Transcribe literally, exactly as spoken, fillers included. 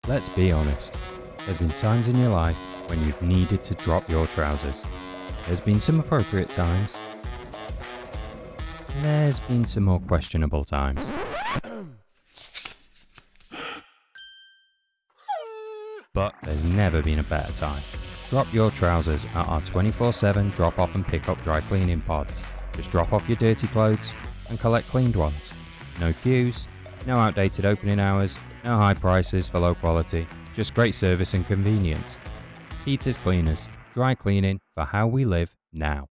Let's be honest, there's been times in your life when you've needed to drop your trousers. There's been some appropriate times. There's been some more questionable times. But there's never been a better time. Drop your trousers at our twenty-four seven drop off and pick up dry cleaning pods. Just drop off your dirty clothes and collect cleaned ones. No queues, no outdated opening hours, no high prices for low quality, just great service and convenience. Heaters Cleaners, dry cleaning for how we live now.